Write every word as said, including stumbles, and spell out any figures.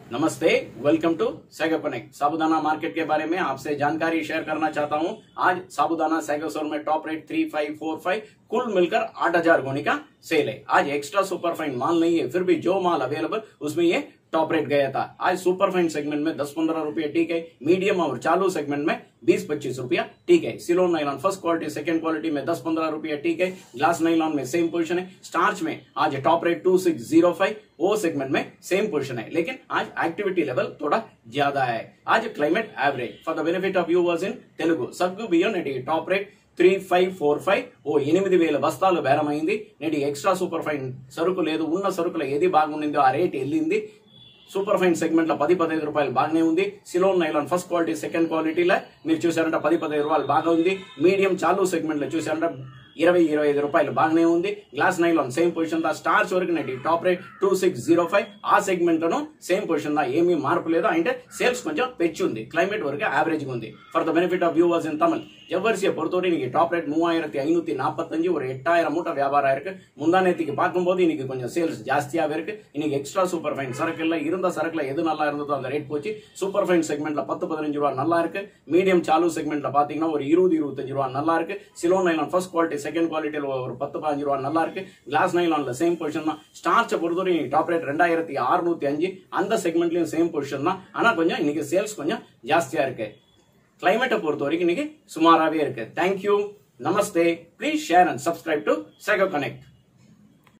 नमस्ते, welcome to sago connect. साबूदाना market के बारे में आपसे जानकारी शेयर करना चाहता हूं। आज साबूदाना सैगो स्टोर में top rate three five four five कुल मिलकर आठ हजार गोनी का सेल है। आज एक्स्ट्रा सुपर फाइन माल नहीं है, फिर भी जो माल अवेलेबल उसमें ये टॉप रेट गया था। आज सुपर फाइन सेगमेंट में दस पंद्रह रुपए ठीक है, मीडियम और चालू सेगमेंट में बीस पच्चीस रुपया ठीक है। Ceylon nylon first quality second quality में दस पंद्रह रुपया ठीक है। ग्लास नाइलॉन में सेम पोजीशन है। स्टार्च में आज top rate two six zero five वो सेगमेंट में सेम पोजीशन है, लेकिन आज एक्टिविटी लेवल थोड़ा ज्यादा है। आज climate average for the benefit of viewers in Telugu సగ్గు బియ్యం నేటి top rate three five four five ఓ ఎనిమిది వేల బస్తాలు బేరమైంది। నేటి ఎక్స్ట్రా సూపర్ ఫైన్ సరుకు లేదు, ఉన్న సరుకులో ఏది బాగుండిందో ఆ రేట్ వెళ్ళింది। సూపర్ ఫైన్ సెగ్మెంట్ లో పది పదహైదు రూపాయలు బాగానే ఉంది। Ceylon nylon first quality second క్వాలిటీలో మీరు చూసారంటే పది పదహైదు రూపాయలు బాగా ఉంది। మీడియం చాలు సెగ్మెంట్ లో చూసారంటే ఇరవై ఇరవై ఐదు రూపాయలు బాగానే ఉంది। గ్లాస్ నైలాన్ సేమ్ పొజిషన్ దా స్టార్స్ వరకు నేటి top rate two six zero five ఆ సెగ్మెంట్ లోను సేమ్ పొజిషన్ దా ఏమీ మార్పు లేదు, అంటే సేల్స్ కొంచెం పెంచి ఉంది। క్లైమేట్ వరకు యావరేజ్ ఉంది। For the benefit of viewers in Tamil எவ்வரிசையை பொறுத்தவரை இன்னைக்கு டாப் ரேட் மூவாயிரத்தி ஐநூத்தி நாற்பத்தஞ்சு ஒரு எட்டாயிரம் மூட்டை வியாபாரம் இருக்கு। முந்தானேத்திக்கு பார்க்கும்போது இன்னைக்கு கொஞ்சம் சேல்ஸ் ஜாஸ்தியாவே இருக்கு। இன்னைக்கு எக்ஸ்ட்ரா சூப்பர் ஃபைன் சரக்குல இருந்த சரக்குல எது நல்லா இருந்ததோ அந்த ரேட் போச்சு। சூப்பர் ஃபைன் செக்மெண்ட்ல பத்து பதினஞ்சு ரூபா நல்லா இருக்கு। மீடியம் சாலு செக்மெண்ட்ல பாத்தீங்கன்னா ஒரு இருபது இருபத்தஞ்சு ரூபா நல்லா இருக்கு। Ceylon nylon first quality second குவாலிட்டியில ஒரு பத்து பதினஞ்சு ரூபா நல்லா இருக்கு। கிளாஸ் நைலான்ல சேம் பொசிஷன் தான்। ஸ்டார்ச்சை பொறுத்தவரை டாப் ரேட் ரெண்டாயிரத்தி அறுநூத்தி அஞ்சு அந்த செக்மெண்ட்லயும் சேம் பொசிஷன் தான், ஆனா கொஞ்சம் இன்னைக்கு சேல்ஸ் கொஞ்சம் ஜாஸ்தியா இருக்கு। क्लाइमेट பொறுத்த வரைக்கும் இன்னைக்கு சுமாராவே இருக்கு। தேங்க்யூ, நமஸ்தே, please share and subscribe to sago connect.